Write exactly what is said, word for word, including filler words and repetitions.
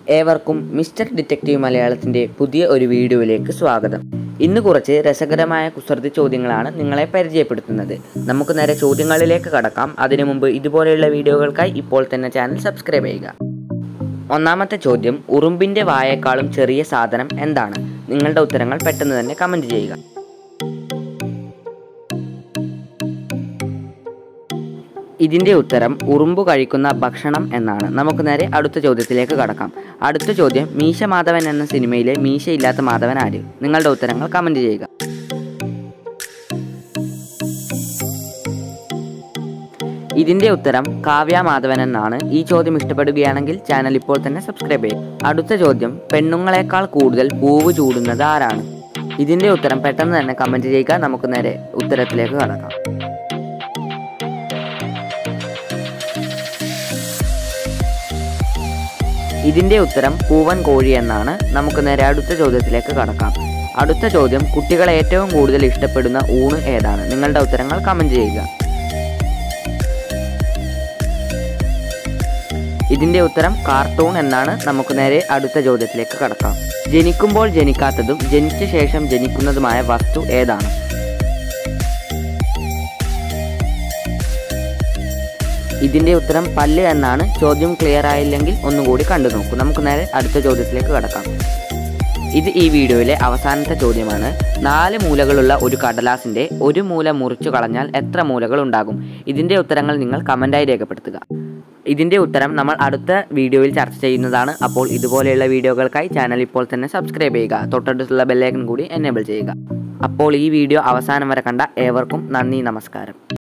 ഏവർക്കും mister detective മലയാളത്തിൻ്റെ പുതിയ ഒരു വീഡിയോയിലേക്ക് സ്വാഗതം. ഇന്ന് കുറച്ച് രസകരമായ കുസൃതി ചോദ്യങ്ങളാണ് നിങ്ങളെ പരിചയപ്പെടുത്തുന്നത്. നമുക്ക് നേരെ ചോദ്യങ്ങളിലേക്ക് കടക്കാം. അതിനു മുമ്പ് ഇതുപോലെയുള്ള വീഡിയോകൾക്കായി ഇപ്പോൾ തന്നെ ചാനൽ സബ്സ്ക്രൈബ് ചെയ്യുക. ഒന്നാമത്തെ ചോദ്യം, ഉറുമ്പിൻ്റെ വായേക്കാളും ചെറിയ സാധനം എന്താണ്? നിങ്ങളുടെ ഉത്തരങ്ങൾ പെട്ടെന്ന് തന്നെ കമൻറ്റ് ചെയ്യുക. ഇതിൻ്റെ ഉത്തരം ഉറുമ്പ് കഴിക്കുന്ന ഭക്ഷണം എന്നാണ്. നമുക്ക് നേരെ അടുത്ത ചോദ്യത്തിലേക്ക് കടക്കാം. അടുത്ത ചോദ്യം, മീശ മാധവൻ എന്ന സിനിമയിലെ മീശയില്ലാത്ത മാധവൻ ആര്? നിങ്ങളുടെ ഉത്തരങ്ങൾ കമൻറ്റ് ചെയ്യുക. ഇതിൻ്റെ ഉത്തരം കാവ്യ മാധവൻ എന്നാണ്. ഈ ചോദ്യം ഇഷ്ടപ്പെടുകയാണെങ്കിൽ ചാനൽ ഇപ്പോൾ തന്നെ സബ്സ്ക്രൈബ് ചെയ്യുക. അടുത്ത ചോദ്യം, പെണ്ണുങ്ങളെക്കാൾ കൂടുതൽ പൂവ് ചൂടുന്നത് ആരാണ്? ഇതിൻ്റെ ഉത്തരം പെട്ടെന്ന് തന്നെ കമൻറ്റ് ചെയ്യുക. നമുക്ക് നേരെ ഉത്തരത്തിലേക്ക് കടക്കാം. ഇതിൻ്റെ ഉത്തരം പൂവൻ കോഴി എന്നാണ്. നമുക്ക് നേരെ അടുത്ത ചോദ്യത്തിലേക്ക് കടക്കാം. അടുത്ത ചോദ്യം, കുട്ടികൾ ഏറ്റവും കൂടുതൽ ഇഷ്ടപ്പെടുന്ന ഊണ് ഏതാണ്? നിങ്ങളുടെ ഉത്തരങ്ങൾ കമൻറ്റ് ചെയ്യുക. ഇതിൻ്റെ ഉത്തരം കാർട്ടൂൺ എന്നാണ്. നമുക്ക് നേരെ അടുത്ത ചോദ്യത്തിലേക്ക് കടക്കാം. ജനിക്കുമ്പോൾ ജനിക്കാത്തതും ജനിച്ച ശേഷം ജനിക്കുന്നതുമായ വസ്തു ഏതാണ്? ഇതിൻ്റെ ഉത്തരം പല്ല് എന്നാണ്. ചോദ്യം ക്ലിയർ ആയില്ലെങ്കിൽ ഒന്നുകൂടി കണ്ടു നോക്കൂ. നമുക്ക് നേരെ അടുത്ത ചോദ്യത്തിലേക്ക് കടക്കാം. ഇത് ഈ വീഡിയോയിലെ അവസാനത്തെ ചോദ്യമാണ്. നാല് മൂലകളുള്ള ഒരു കടലാസിൻ്റെ ഒരു മൂല മുറിച്ചു കളഞ്ഞാൽ എത്ര മൂലകൾ ഉണ്ടാകും? ഇതിൻ്റെ ഉത്തരങ്ങൾ നിങ്ങൾ കമൻറ്റായി രേഖപ്പെടുത്തുക. ഇതിൻ്റെ ഉത്തരം നമ്മൾ അടുത്ത വീഡിയോയിൽ ചർച്ച ചെയ്യുന്നതാണ്. അപ്പോൾ ഇതുപോലെയുള്ള വീഡിയോകൾക്കായി ചാനൽ ഇപ്പോൾ തന്നെ സബ്സ്ക്രൈബ് ചെയ്യുക. തൊട്ടടുത്തുള്ള ബെല്ലൈക്കൺ കൂടി എനേബിൾ ചെയ്യുക. അപ്പോൾ ഈ വീഡിയോ അവസാനം വരെ കണ്ട ഏവർക്കും നന്ദി, നമസ്കാരം.